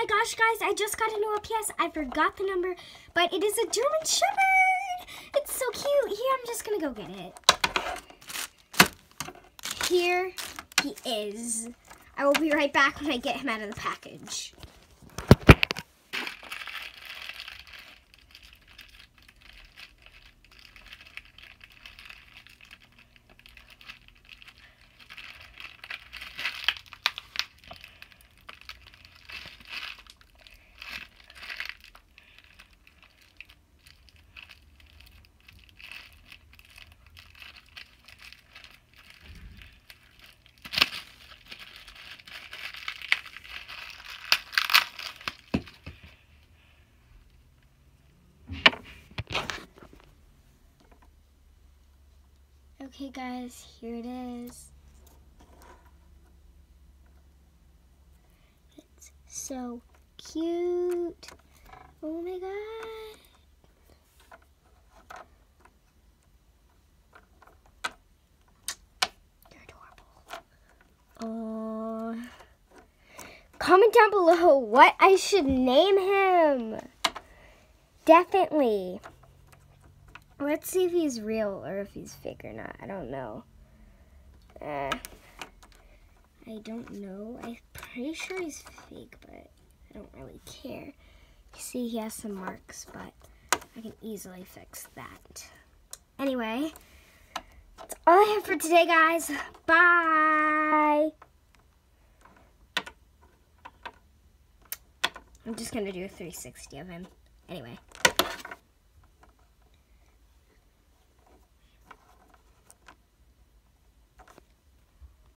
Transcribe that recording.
gosh, guys, I just got a new LPS. I forgot the number, but it is a German Shepherd. It's so cute. Here, I'm just going to go get it. Here he is. I will be right back when I get him out of the package. Okay, guys, here it is. It's so cute. Oh my god. They're adorable. Oh. Comment down below what I should name him. Definitely. Let's see if he's real or if he's fake or not. I don't know. I don't know. I'm pretty sure he's fake, but I don't really care. You see, he has some marks, but I can easily fix that. Anyway, that's all I have for today, guys. Bye. I'm just going to do a 360 of him. Anyway.